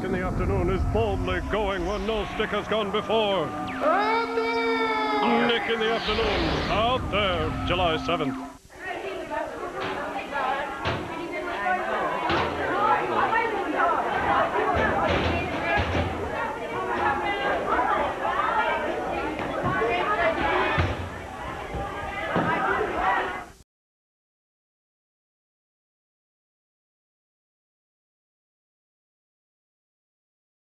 Nick in the Afternoon is boldly going where no stick has gone before. Nick in the Afternoon, out there, July 7th.